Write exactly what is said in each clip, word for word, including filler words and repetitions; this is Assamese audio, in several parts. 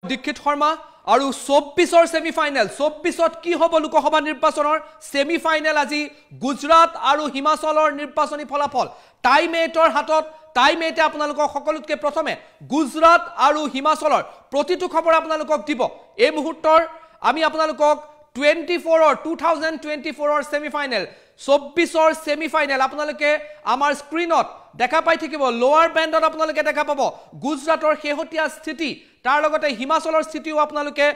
দীক্ষিত শৰ্মা আৰু চৌব্বিছৰ সেমিফাইনেল চৌব্বিছত কি হ'ব লোকসভা নিৰ্বাচনৰ সেমিফাইনেল আজি গুজৰাট আৰু হিমাচলৰ নিৰ্বাচনী ফলাফল টাইমেটৰ হাতত টাইমেটে আপোনালোকক সকলোতকৈ প্ৰথমে গুজৰাট আৰু হিমাচলৰ প্ৰতিটো খবৰ আপোনালোকক দিব এই মুহূৰ্তৰ আমি আপোনালোকক টুৱেণ্টি ফ'ৰৰ টু থাউজেণ্ড টুৱেণ্টি ফ'ৰৰ সেমিফাইনেল চৌব্বিছৰ সেমিফাইনেল আপোনালোকে আমাৰ স্ক্ৰীনত দেখা পাই থাকিব লোৱাৰ বেণ্ডত আপোনালোকে দেখা পাব গুজৰাটৰ শেহতীয়া স্থিতি তাৰ লগতে হিমাচলৰ স্থিতিও আপোনালোকে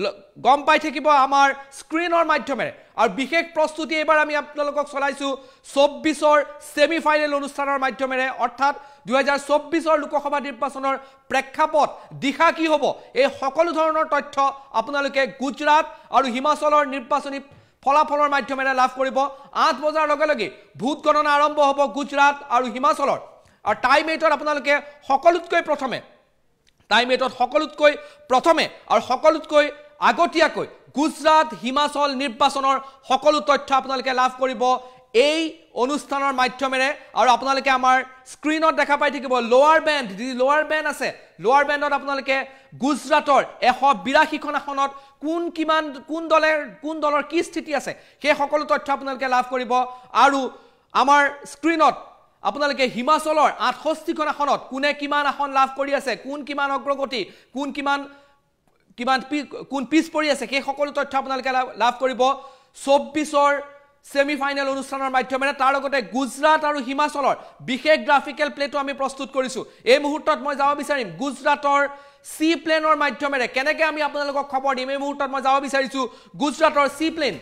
গম পাই থাকিব আমাৰ স্ক্ৰীনৰ মাধ্যমেৰে আৰু বিশেষ প্ৰস্তুতি এবাৰ আমি আপোনালোকক চলাইছো চৌব্বিছৰ সেমিফাইনেল অনুষ্ঠানৰ মাধ্যমেৰে অৰ্থাৎ দুই হাজাৰ চৌব্বিছৰ লোকসভা নিৰ্বাচনৰ প্ৰেক্ষাপট দিশা কি হ'ব এই সকলো ধৰণৰ তথ্য আপোনালোকে গুজৰাট আৰু হিমাচলৰ নিৰ্বাচনী ফলাফলৰ মাধ্যমেৰে লাভ কৰিব আঠ বজাৰ লগে লগে ভোট গণনা আৰম্ভ হ'ব গুজৰাট আৰু হিমাচলৰ আৰু টাইমেটত আপোনালোকে সকলোতকৈ প্ৰথমে টাইমেটত সকলোতকৈ প্ৰথমে আৰু সকলোতকৈ আগতীয়াকৈ গুজৰাট হিমাচল নিৰ্বাচনৰ সকলো তথ্য আপোনালোকে লাভ কৰিব এই অনুষ্ঠানৰ মাধ্যমেৰে আৰু আপোনালোকে আমাৰ স্ক্ৰীনত দেখা পাই থাকিব লোৱাৰ বেণ্ড যি লোৱাৰ বেণ্ড আছে লোৱাৰ বেণ্ডত আপোনালোকে গুজৰাটৰ এশ বিৰাশীখন আসনত কোন কিমান কোন দলৰ কোন দলৰ কি স্থিতি আছে সেই সকলো তথ্য আপোনালোকে লাভ কৰিব আৰু আমাৰ স্ক্ৰীনত আপোনালোকে হিমাচলৰ আঠষষ্ঠিখন আসনত কোনে কিমান আসন লাভ কৰি আছে কোন কিমান অগ্ৰগতি কোন কিমান কিমান কোন পিছ পৰি আছে সেই সকলো তথ্য আপোনালোকে লাভ কৰিব চৌব্বিছৰ সেমিফাইনেল অনুষ্ঠানৰ মাধ্যমেৰে তাৰ লগতে গুজৰাট আৰু হিমাচলৰ বিশেষ গ্ৰাফিকেল প্লেটো আমি প্ৰস্তুত কৰিছো এই মুহূৰ্তত মই যাব বিচাৰিম গুজৰাটৰ সি প্লেনৰ মাধ্যমেৰে কেনেকৈ আমি আপোনালোকক খবৰ দিম এই মুহূৰ্তত মই যাব বিচাৰিছো গুজৰাটৰ সি প্লেন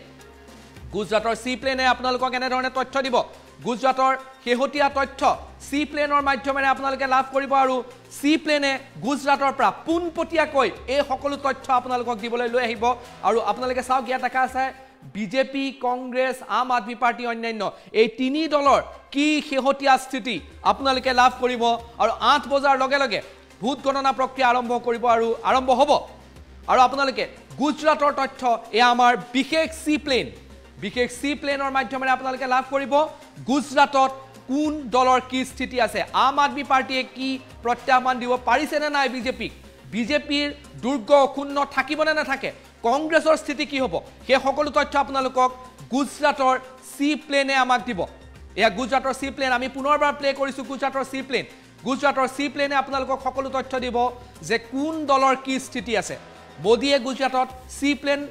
গুজৰাটৰ সি প্লেনে আপোনালোকক এনে ধৰণে তথ্য দিব গুজৰাটৰ শেহতীয়া তথ্য সি প্লেনৰ মাধ্যমেৰে আপোনালোকে লাভ কৰিব আৰু সি প্লেনে গুজৰাটৰ পৰা পোনপটীয়াকৈ এই সকলো তথ্য আপোনালোকক দিবলৈ লৈ আহিব আৰু আপোনালোকে চাওক ইয়াত দেখা আছে বিজেপি কংগ্ৰেছ আম আদমি পাৰ্টি অন্যান্য এই তিনি দলৰ কি শেহতীয়া স্থিতি আপোনালোকে লাভ কৰিব আৰু আঠ বজাৰ লগে লগে ভোট গণনা প্ৰক্ৰিয়া আৰম্ভ কৰিব আৰু আৰম্ভ হ'ব আৰু আপোনালোকে গুজৰাটৰ তথ্য এয়া আমাৰ বিশেষ সি প্লেন বিশেষ সি প্লেনৰ মাধ্যমেৰে আপোনালোকে লাভ কৰিব গুজৰাটত কোন দলৰ কি স্থিতি আছে আম আদমি পাৰ্টিয়ে কি প্ৰত্যাহ্বান দিব পাৰিছেনে নাই বিজেপিক বিজেপিৰ দুৰ্গ অক্ষুণ্ণ থাকিবনে নাথাকে কংগ্ৰেছৰ স্থিতি কি হ'ব সেই সকলো তথ্য আপোনালোকক গুজৰাটৰ সি প্লেনে আমাক দিব এয়া গুজৰাটৰ সি প্লেন আমি পুনৰবাৰ প্লে কৰিছো গুজৰাটৰ সি প্লেন গুজৰাটৰ সি প্লেনে আপোনালোকক সকলো তথ্য দিব যে কোন দলৰ কি স্থিতি আছে মোদীয়ে গুজৰাটত সি প্লেন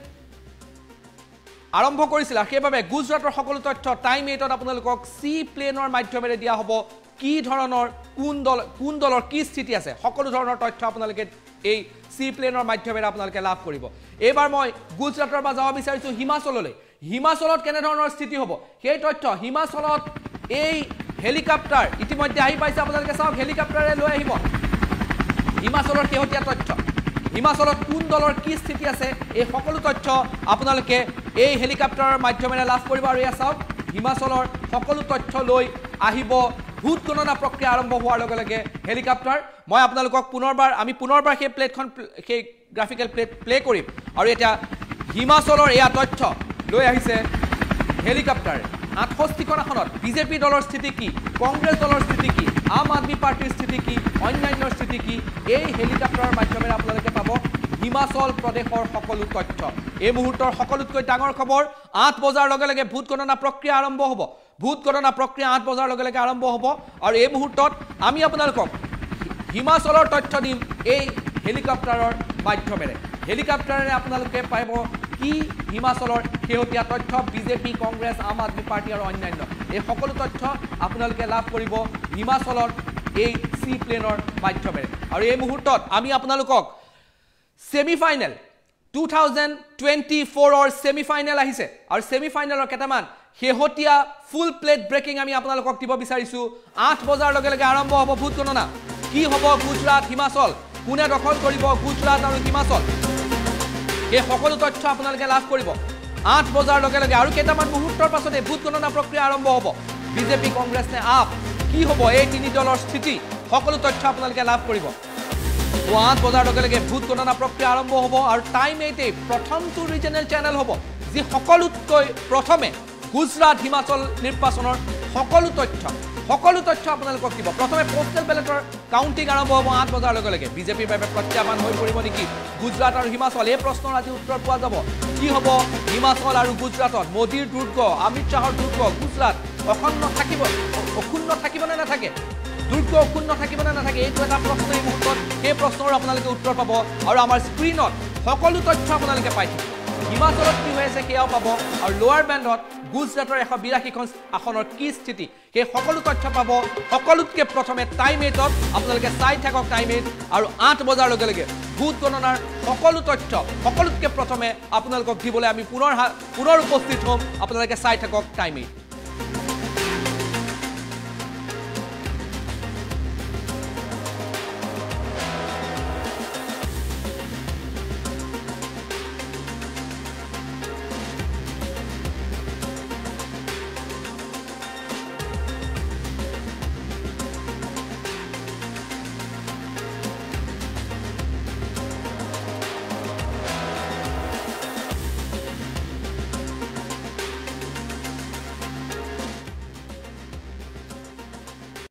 আৰম্ভ কৰিছিল সেইবাবে গুজৰাটৰ সকলো তথ্য টাইম এইটত আপোনালোকক সি প্লেনৰ মাধ্যমেৰে দিয়া হ'ব কি ধৰণৰ কোন দল কোন দলৰ কি স্থিতি আছে সকলো ধৰণৰ তথ্য আপোনালোকে এই সি প্লেনৰ মাধ্যমেৰে আপোনালোকে লাভ কৰিব এবাৰ মই গুজৰাটৰ পৰা যাব বিচাৰিছো হিমাচললৈ হিমাচলত কেনে ধৰণৰ স্থিতি হ'ব সেই তথ্য হিমাচলত এই হেলিকপ্টাৰ ইতিমধ্যে আহি পাইছে আপোনালোকে চাওক হেলিকপ্টাৰে লৈ আহিব হিমাচলৰ শেহতীয়া তথ্য হিমাচলত কোন দলৰ কি স্থিতি আছে এই সকলো তথ্য আপোনালোকে এই হেলিকপ্টাৰৰ মাধ্যমেৰে লাভ কৰিব আৰু এয়া চাওক হিমাচলৰ সকলো তথ্য লৈ আহিব ভোট গণনা প্ৰক্ৰিয়া আৰম্ভ হোৱাৰ লগে লগে হেলিকপ্টাৰ মই আপোনালোকক পুনৰবাৰ আমি পুনৰবাৰ সেই প্লেটখন সেই গ্ৰাফিকেল প্লেট প্লে কৰিম আৰু এতিয়া হিমাচলৰ এয়া তথ্য লৈ আহিছে হেলিকপ্টাৰে আঠষষ্ঠিখন আসনত বিজেপি দলৰ স্থিতি কি কংগ্ৰেছ দলৰ স্থিতি কি আম আদমি পাৰ্টিৰ স্থিতি কি অন্যান্যৰ স্থিতি কি এই হেলিকপ্টাৰৰ মাধ্যমেৰে আপোনালোকে পাব হিমাচল প্ৰদেশৰ সকলো তথ্য এই মুহূৰ্তৰ সকলোতকৈ ডাঙৰ খবৰ আঠ বজাৰ লগে লগে ভোট গণনা প্ৰক্ৰিয়া আৰম্ভ হ'ব ভোট গণনা প্ৰক্ৰিয়া আঠ বজাৰ লগে লগে আৰম্ভ হ'ব আৰু এই মুহূৰ্তত আমি আপোনালোকক হিমাচলৰ তথ্য দিম এই হেলিকপ্টাৰৰ মাধ্যমেৰে হেলিকপ্টাৰেৰে আপোনালোকে পাব কি হিমাচলৰ শেহতীয়া তথ্য বিজেপি কংগ্ৰেছ আম আদমি পাৰ্টি আৰু অন্যান্য এই সকলো তথ্য আপোনালোকে লাভ কৰিব হিমাচলৰ এই সি প্লেনৰ মাধ্যমেৰে আৰু এই মুহূৰ্তত আমি আপোনালোকক সেমিফাইনেল টু থাউজেণ্ড টুৱেণ্টি ফ'ৰৰ সেমিফাইনেল আহিছে আৰু সেমিফাইনেলৰ কেইটামান শেহতীয়া ফুল প্লেট ব্ৰেকিং আমি আপোনালোকক দিব বিচাৰিছো আঠ বজাৰ লগে লগে আৰম্ভ হ'ব ভোট গণনা কি হ'ব গুজৰাট হিমাচল কোনে দখল কৰিব গুজৰাট আৰু হিমাচল এই সকলো তথ্য আপোনালোকে লাভ কৰিব আঠ বজাৰ লগে লগে আৰু কেইটামান মুহূৰ্তৰ পাছতে ভোট গণনা প্ৰক্ৰিয়া আৰম্ভ হ'ব বিজেপি কংগ্ৰেছ নে আপ কি হ'ব এই তিনি দলৰ স্থিতি সকলো তথ্য আপোনালোকে লাভ কৰিব আঠ বজাৰ লগে লগে ভোট গণনা প্ৰক্ৰিয়া আৰম্ভ হ'ব আৰু টাইম এইটে প্ৰথমটো ৰিজনেল চেনেল হ'ব যি সকলোতকৈ প্ৰথমে গুজৰাট হিমাচল নিৰ্বাচনৰ সকলো তথ্য সকলো তথ্য আপোনালোকক দিব প্ৰথমে পোষ্টেল বেলেটৰ কাউন্টিং আৰম্ভ হ'ব আঠ বজাৰ লগে লগে বিজেপিৰ বাবে প্ৰত্যাহ্বান হৈ পৰিব নেকি গুজৰাট আৰু হিমাচল এই প্ৰশ্নৰ আজি উত্তৰ পোৱা যাব কি হ'ব হিমাচল আৰু গুজৰাটত মোদীৰ দুৰ্গ অমিত শ্বাহৰ দুৰ্গ গুজৰাট অখণ্ড থাকিব অক্ষুণ্ণ থাকিব নে নাথাকে দুৰ্গ অক্ষুণ্ণ থাকিব নে নাথাকে এইটো এটা প্ৰশ্ন এই মুহূৰ্তত সেই প্ৰশ্নৰ আপোনালোকে উত্তৰ পাব আৰু আমাৰ স্ক্ৰীনত সকলো তথ্য আপোনালোকে পাই থাকিব হিমাচলত কি হৈ আছে সেয়াও পাব আৰু লোৱাৰ বেণ্ডত গুজৰাটৰ এশ বিৰাশীখন আসনৰ কি স্থিতি সেই সকলো তথ্য পাব সকলোতকৈ প্ৰথমে টাইম এইটত আপোনালোকে চাই থাকক টাইম এইট আৰু আঠ বজাৰ লগে লগে ভোট গণনাৰ সকলো তথ্য সকলোতকৈ প্ৰথমে আপোনালোকক দিবলৈ আমি পুনৰ পুনৰ উপস্থিত হ'ম আপোনালোকে চাই থাকক টাইম এইট